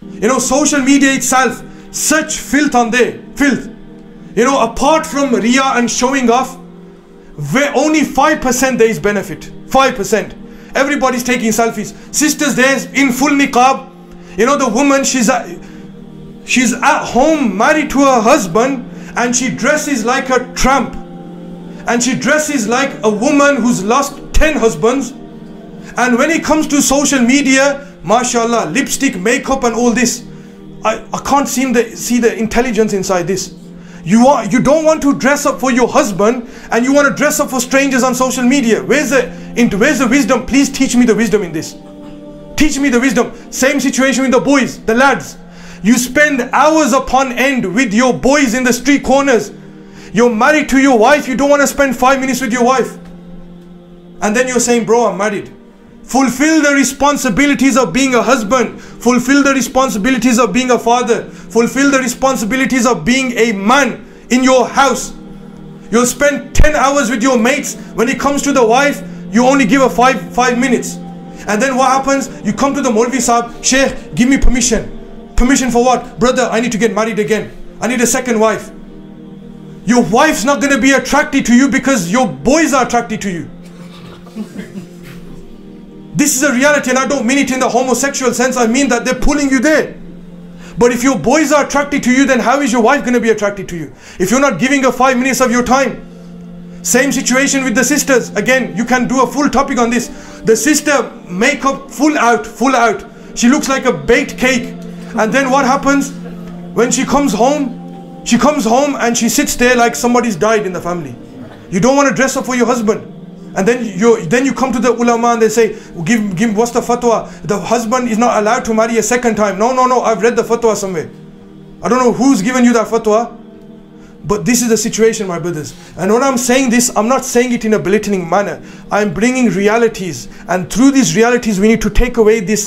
You know, social media itself, such filth on there, filth. You know, apart from riyah and showing off, where only 5% there is benefit. 5%. Everybody's taking selfies. Sisters there in full niqab. You know, the woman, she's at home married to her husband, and she dresses like a tramp. And she dresses like a woman who's lost 10 husbands. And when it comes to social media, mashallah, lipstick, makeup and all this, I can't seem to see the intelligence inside this. You don't want to dress up for your husband, and you want to dress up for strangers on social media. Where's the wisdom? Please teach me the wisdom in this. Teach me the wisdom. Same situation with the boys, the lads. You spend hours upon end with your boys in the street corners. You're married to your wife, you don't want to spend 5 minutes with your wife. And then you're saying, bro, I'm married. Fulfill the responsibilities of being a husband. Fulfill the responsibilities of being a father. Fulfill the responsibilities of being a man in your house. You'll spend 10 hours with your mates. When it comes to the wife, you only give her 5 minutes. And then what happens? You come to the Maulvi Sahib, Sheikh, give me permission. Permission for what? Brother, I need to get married again. I need a second wife. Your wife's not going to be attracted to you because your boys are attracted to you. This is a reality, and I don't mean it in the homosexual sense. I mean that they're pulling you there. But if your boys are attracted to you, then how is your wife going to be attracted to you? If you're not giving her 5 minutes of your time. Same situation with the sisters. Again, you can do a full topic on this. The sister, makeup full out. She looks like a baked cake. And then what happens? When she comes home and she sits there like somebody's died in the family. You don't want to dress up for your husband. And then you come to the ulama and they say, give what's the fatwa? The husband is not allowed to marry a second time. No, I've read the fatwa somewhere. I don't know who's given you that fatwa. But this is the situation, my brothers. And when I'm saying this, I'm not saying it in a belittling manner. I'm bringing realities. And through these realities, we need to take away this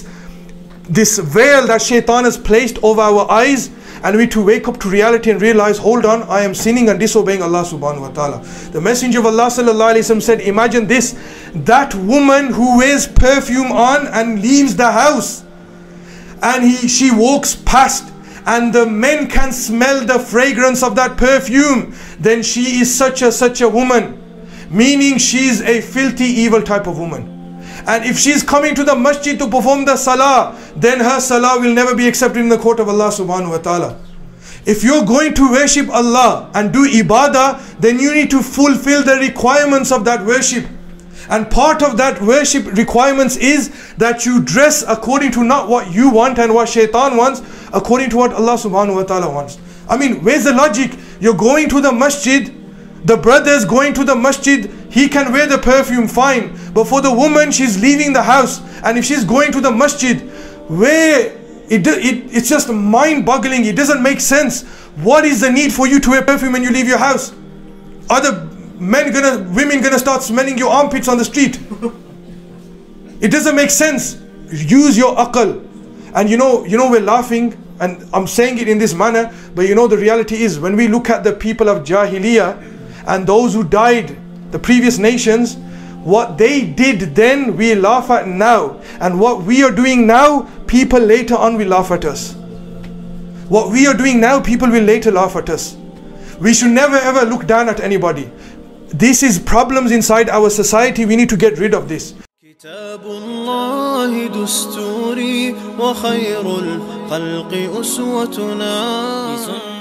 veil that shaitan has placed over our eyes. And we need to wake up to reality and realize, hold on, I am sinning and disobeying Allah subhanahu wa ta'ala. The Messenger of Allah sallallahu alayhi wa sallam said, imagine this, that woman who wears perfume on and leaves the house, and she walks past, and the men can smell the fragrance of that perfume, then she is such a woman, meaning she is a filthy, evil type of woman. And if she is coming to the masjid to perform the salah, then her salah will never be accepted in the court of Allah subhanahu wa ta'ala. If you're going to worship Allah and do ibadah, then you need to fulfill the requirements of that worship. And part of that worship requirements is that you dress according to not what you want and what shaitan wants, according to what Allah subhanahu wa ta'ala wants. I mean, where's the logic? You're going to the masjid, the brother's going to the masjid, he can wear the perfume, fine. But for the woman, she's leaving the house. And if she's going to the masjid, where it's just mind-boggling. It doesn't make sense. What is the need for you to wear perfume when you leave your house? Are the women gonna start smelling your armpits on the street? It doesn't make sense. Use your aql. And you know we're laughing, and I'm saying it in this manner, but you know the reality is, when we look at the people of Jahiliyyah and those who died, the previous nations, what they did then we laugh at now, and what we are doing now, people later on will laugh at us. What we are doing now, people will later laugh at us. We should never ever look down at anybody. This is problems inside our society. We need to get rid of this. كتاب الله دستوري وخير الخلق أسوتنا